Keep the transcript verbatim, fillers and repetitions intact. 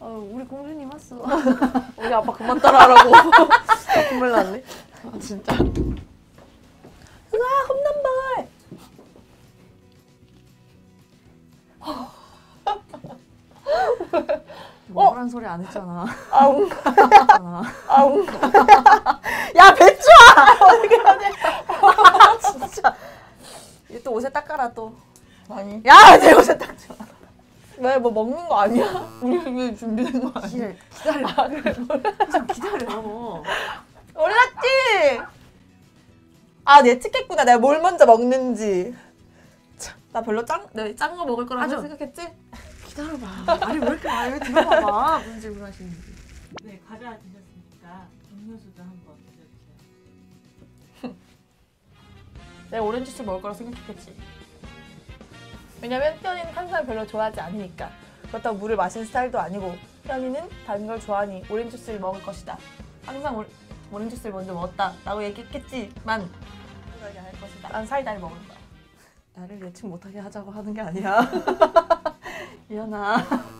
어, 우리 공주님 왔어. 우리 아빠 그만 따라하라고. 눈물 났네. 아 진짜. 으아 험난발. 뭐라는 소리 안 했잖아. 아웅. 했잖아. 아웅. 야 배추야. 어떻게 하냐. 진짜. 얘 또 옷에 닦아라 또. 아니. 야 내 옷에 닦지 마. 왜 뭐 먹는 거 아니야? 우리 위해 준비된 거 아니야? 기다려. 아 그래 몰라. 좀 기다려. 몰랐지? 아 예측했구나. 내가 뭘 먼저 먹는지. 참, 나 별로 짠, 짠 거 먹을 거라고 아주. 생각했지? 기다려봐. 아니 왜 이렇게 말을 들어봐봐. 무슨 질문 하시는지. 네, 과자 드셨으니까 음료수도 한번 드셔주세요. 내가 오렌지 주스 먹을 거라고 생각했겠지. 왜냐면 태연이는 탄산을 별로 좋아하지 않으니까. 그렇다고 물을 마시는 스타일도 아니고 태연이는 단 걸 좋아하니 오렌지 주스를 먹을 것이다. 항상 오, 오렌지 주스를 먼저 먹었다 라고 얘기했겠지만 그러지 않을 것이다. 난 사이다를 먹을 거야. 나를 예측 못하게 하자고 하는 게 아니야. 이현아.